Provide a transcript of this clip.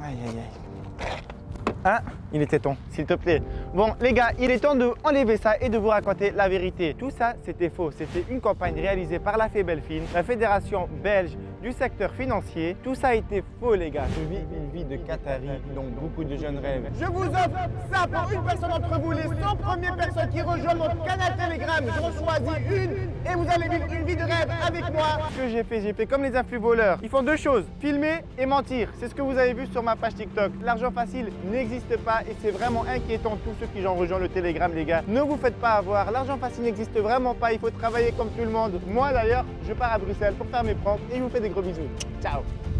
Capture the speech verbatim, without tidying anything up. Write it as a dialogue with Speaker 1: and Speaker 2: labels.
Speaker 1: Aïe, aïe, aïe. Hein? Il était temps, s'il te plaît. Bon, les gars, il est temps d'enlever ça et de vous raconter la vérité. Tout ça, c'était faux. C'était une campagne réalisée par la Febelfin, la fédération belge du secteur financier. Tout ça a été faux, les gars. Je vis une vie de Qatari dont beaucoup de jeunes rêvent. Je vous offre ça pour une personne d'entre vous, les cent premières personnes qui rejoignent mon canal Telegram. J'en choisis une et vous allez vivre une vie de rêve avec moi. Ce que j'ai fait, j'ai fait comme les influx voleurs. Ils font deux choses, filmer et mentir. C'est ce que vous avez vu sur ma page TikTok. L'argent facile n'existe pas et c'est vraiment inquiétant tous ceux qui ont rejoint le Telegram, les gars. Ne vous faites pas avoir, l'argent facile n'existe vraiment pas, il faut travailler comme tout le monde. Moi d'ailleurs, je pars à Bruxelles pour faire mes pranks et je vous fais des gros bisous. Ciao.